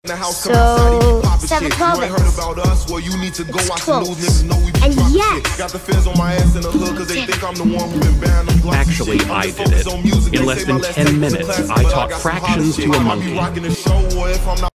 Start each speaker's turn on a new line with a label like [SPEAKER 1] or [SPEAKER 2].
[SPEAKER 1] So 7 12 it's 12. And yes,
[SPEAKER 2] Actually, I did it. In less than 10 minutes, I taught fractions to a monkey.